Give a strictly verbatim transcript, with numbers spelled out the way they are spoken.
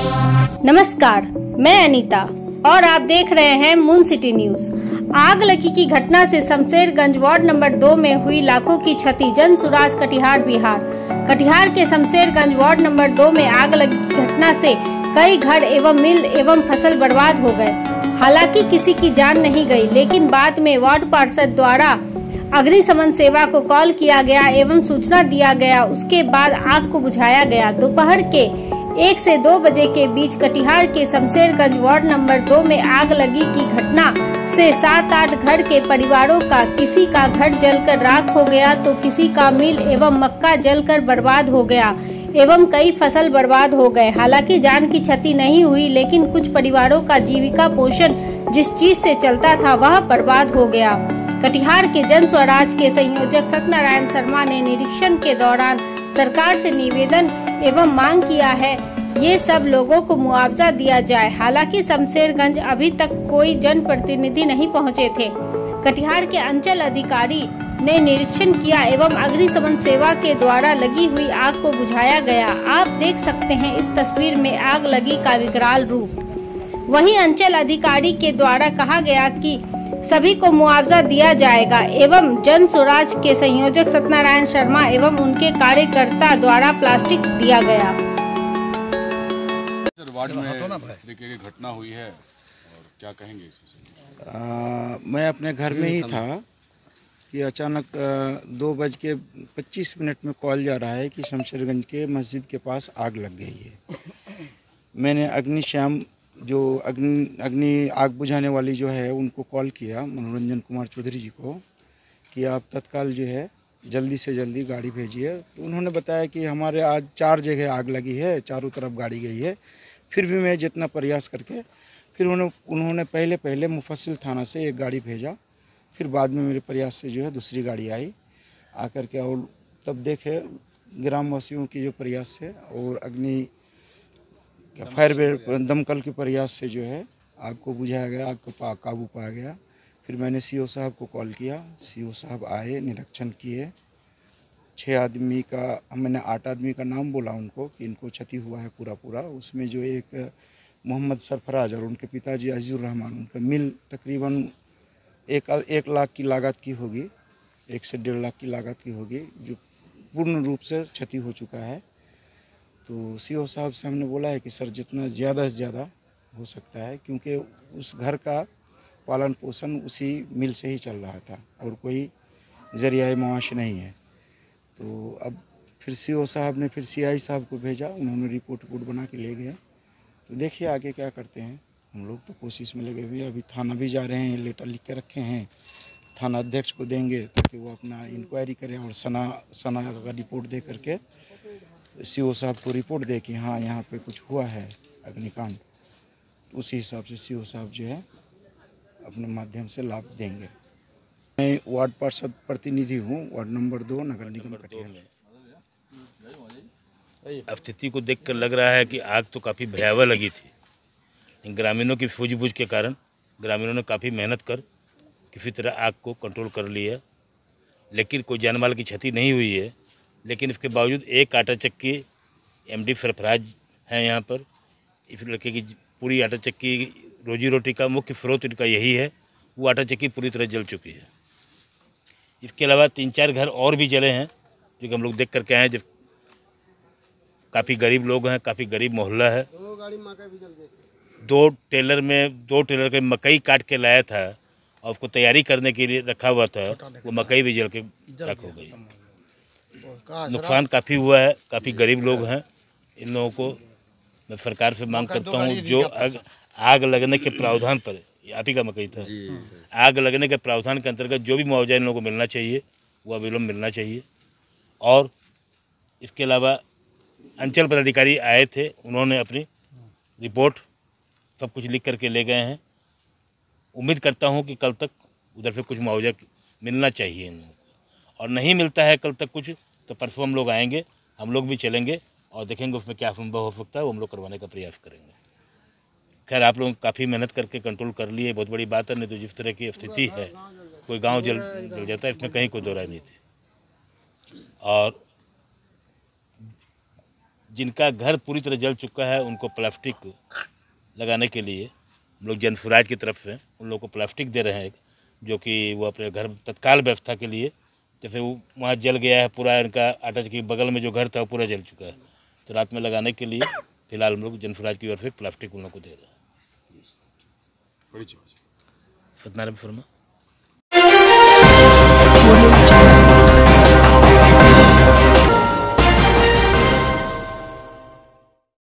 नमस्कार, मैं अनीता और आप देख रहे हैं मून सिटी न्यूज। आग लगी की घटना से शमशेरगंज वार्ड नंबर दो में हुई लाखों की क्षति। जन सुराज कटिहार बिहार। कटिहार के शमशेरगंज वार्ड नंबर दो में आग लगी की घटना से कई घर एवं मिल एवं फसल बर्बाद हो गए। हालांकि किसी की जान नहीं गई, लेकिन बाद में वार्ड पार्षद द्वारा अग्निशमन सेवा को कॉल किया गया एवं सूचना दिया गया। उसके बाद आग को बुझाया गया। दोपहर के एक से दो बजे के बीच कटिहार के शमशेरगंज वार्ड नंबर दो में आग लगी की घटना से सात आठ घर के परिवारों का किसी का घर जलकर राख हो गया तो किसी का मिल एवं मक्का जलकर बर्बाद हो गया एवं कई फसल बर्बाद हो गए। हालांकि जान की क्षति नहीं हुई, लेकिन कुछ परिवारों का जीविका पोषण जिस चीज से चलता था वह बर्बाद हो गया। कटिहार के जन स्वराज के संयोजक सत्यनारायण शर्मा ने निरीक्षण के दौरान सरकार से निवेदन एवं मांग किया है ये सब लोगों को मुआवजा दिया जाए। हालांकि शमशेरगंज अभी तक कोई जनप्रतिनिधि नहीं पहुंचे थे। कटिहार के अंचल अधिकारी ने निरीक्षण किया एवं अग्निशमन सेवा के द्वारा लगी हुई आग को बुझाया गया। आप देख सकते हैं इस तस्वीर में आग लगी का विकराल रूप। वहीं अंचल अधिकारी के द्वारा कहा गया कि सभी को मुआवजा दिया जाएगा एवं जन स्वराज के संयोजक सत्यनारायण शर्मा एवं उनके कार्यकर्ता द्वारा प्लास्टिक दिया गया। वार्ड में तरीके की घटना हुई है और क्या कहेंगे इस विषय में? मैं अपने घर में ही था कि अचानक दो बज के पच्चीस मिनट में कॉल जा रहा है कि शमशेरगंज के मस्जिद के पास आग लग गई है। मैंने अग्निशम जो अग्नि अग्नि आग बुझाने वाली जो है उनको कॉल किया, मनोरंजन कुमार चौधरी जी को, कि आप तत्काल जो है जल्दी से जल्दी गाड़ी भेजिए। तो उन्होंने बताया कि हमारे आज चार जगह आग लगी है, चारों तरफ गाड़ी गई है। फिर भी मैं जितना प्रयास करके फिर उन्होंने उन्होंने पहले पहले मुफस्सिल थाना से एक गाड़ी भेजा। फिर बाद में मेरे प्रयास से जो है दूसरी गाड़ी आई आकर के, और तब देखे ग्रामवासियों की जो प्रयास से और अग्नि फायर ब्रिगेड दमकल के प्रयास से जो है आग को बुझाया गया, आग को पा, काबू पाया गया। फिर मैंने सीओ साहब को कॉल किया, सीओ साहब आए, निरीक्षण किए। छः आदमी का, मैंने आठ आदमी का नाम बोला उनको कि इनको क्षति हुआ है पूरा पूरा। उसमें जो एक मोहम्मद सरफराज और उनके पिताजी अजीजुर रहमान, उनका मिल तकरीबन एक एक लाख की लागत की होगी, एक से डेढ़ लाख की लागत की होगी, जो पूर्ण रूप से क्षति हो चुका है। तो सीओ साहब से हमने बोला है कि सर जितना ज़्यादा से ज़्यादा हो सकता है, क्योंकि उस घर का पालन पोषण उसी मिल से ही चल रहा था और कोई ज़रिया माश नहीं है। तो अब फिर सीओ साहब ने फिर सीआई साहब को भेजा, उन्होंने रिपोर्ट रिपोर्ट बना के ले गए। तो देखिए आगे क्या करते हैं। हम लोग तो कोशिश में लगे हुए हैं। अभी थाना भी जा रहे हैं, लेटर लिख के रखे हैं, थाना अध्यक्ष को देंगे ताकि वो अपना इंक्वायरी करें और सना सना का रिपोर्ट दे करके सीओ साहब को रिपोर्ट दे कि हाँ यहाँ पे कुछ हुआ है अग्निकांड। उसी हिसाब से सीओ साहब जो है अपने माध्यम से लाभ देंगे। मैं वार्ड पार्षद प्रतिनिधि हूँ, वार्ड नंबर दो, नगर निगम कटिहार। स्थिति को देखकर लग रहा है कि आग तो काफ़ी भयावह लगी थी। ग्रामीणों की सूझबूझ के कारण ग्रामीणों ने काफ़ी मेहनत कर किसी तरह आग को कंट्रोल कर लिया, लेकिन कोई जान माल की क्षति नहीं हुई है। लेकिन इसके बावजूद एक आटा चक्की एमडी सरफराज हैं यहाँ पर। इस लड़के की पूरी आटा चक्की रोजी रोटी का मुख्य स्रोत इनका यही है। वो आटा चक्की पूरी तरह जल चुकी है। इसके अलावा तीन चार घर और भी जले हैं जो कि हम लोग देख करके आए। जब काफ़ी गरीब लोग हैं, काफ़ी गरीब मोहल्ला है। दो गाड़ी मकई भी जल गई। दो टेलर में दो टेलर के मकई काट के लाया था और उसको तैयारी करने के लिए रखा हुआ था, वो मकई भी जल के राख हो गई। नुकसान काफ़ी हुआ है, काफ़ी गरीब लोग हैं। इन लोगों को मैं सरकार से मांग करता हूँ, जो आग, आग लगने के प्रावधान पर, आप ही का मकई था, आग लगने के प्रावधान के अंतर्गत जो भी मुआवजा इन लोगों को मिलना चाहिए वो अविलंब मिलना चाहिए। और इसके अलावा अंचल पदाधिकारी आए थे, उन्होंने अपनी रिपोर्ट सब कुछ लिख करके ले गए हैं। उम्मीद करता हूँ कि कल तक उधर से कुछ मुआवजा मिलना चाहिए इन लोगों को, और नहीं मिलता है कल तक कुछ तो परसों हम लोग आएंगे, हम लोग भी चलेंगे और देखेंगे उसमें क्या संभव हो सकता है, वो हम लोग करवाने का प्रयास करेंगे। खैर आप लोग काफ़ी मेहनत करके कंट्रोल कर लिए, बहुत बड़ी बात है। नहीं तो जिस तरह की स्थिति है, कोई गांव जल जल जाता है, इसमें कहीं कोई दो राय नहीं थी। और जिनका घर पूरी तरह जल चुका है उनको प्लास्टिक लगाने के लिए हम लोग जनसुराज की तरफ से उन लोगों को प्लास्टिक दे रहे हैं, जो कि वो अपने घर तत्काल व्यवस्था के लिए, जैसे वो वहाँ जल गया है पूरा, इनका आटा के बगल में जो घर था वो पूरा जल चुका है, तो रात में लगाने के लिए फिलहाल हम लोग जनसुराज की ओर से प्लास्टिक उन लोगों को दे रहे हैं। बड़ी चीज सत्यनारायण शर्मा।